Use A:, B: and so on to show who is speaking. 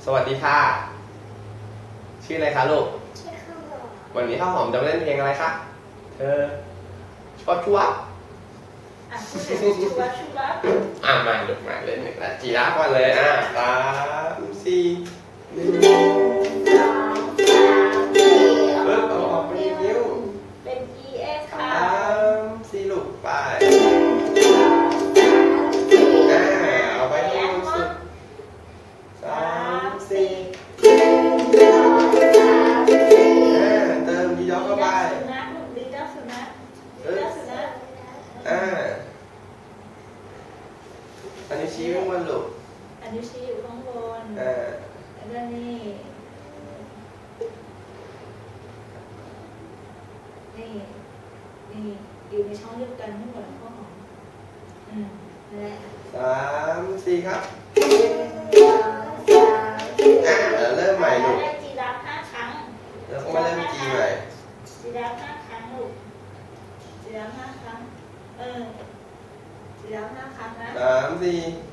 A: สวัสดีค่ะชื่ออะไรคะลูก
B: ชื่อข้าวหอม
A: วันนี้ข้าวหอมจะมาเล่นเพลงอะไรคะเธอชัวชัว
B: ชื่ออะไรชัวชัว
A: มาลูกมาเล่นหนึ่งละจีราฟก่อนเลย3 4 1ปึ๊บเอาออกไปนิ้ว
B: เป็น EF ค่ะ
A: 3 4ลูกไปเอาไปให้ลูกสุด3 4เติมดีด็อกเข้าไป
B: ดีด็อกสุนัข
A: อันนี้ชี้ข้างบนลูก
B: อันนี้ชี้อยู่ข้างบนอันนี้นี่อยู่ในช่องเดียวกันทั้งหมดข้าวหอมนั่นแหละ
A: 3 4ครับเริ่มใหม่ลูก
B: จีราฟ5 ครั้ง
A: แล้วก็มาเริ่มจีใหม่
B: จีราฟ5 ครั้งลูกจีราฟ5 ครั้งจีราฟ5 ครั้งนะ
A: 3 4